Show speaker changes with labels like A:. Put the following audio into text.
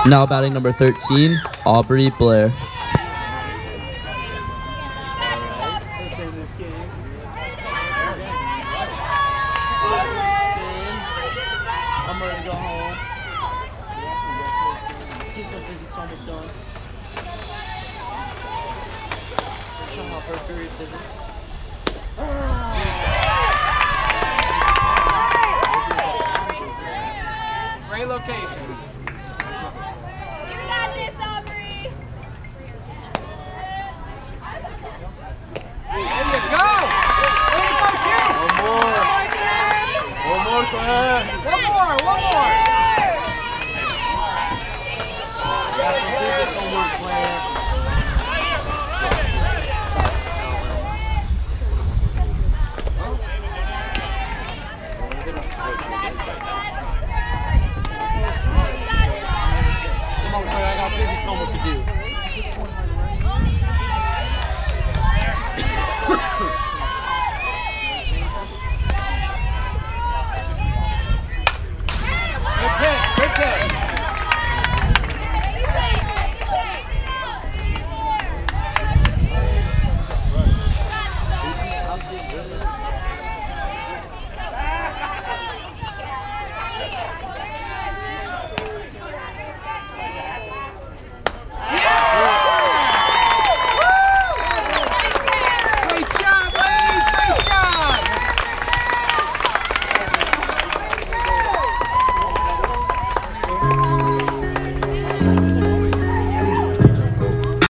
A: Now batting number 13, Aubrey Blair.
B: I'm ready to go home. Get some physics homework done. Show my first period physics. Great location.
C: You got this, Aubrey.
B: There you go. There you go, too. One more, Claire. One more. Got some physics homework, Claire. Come on, Claire, I got physics homework to do. Good pitch.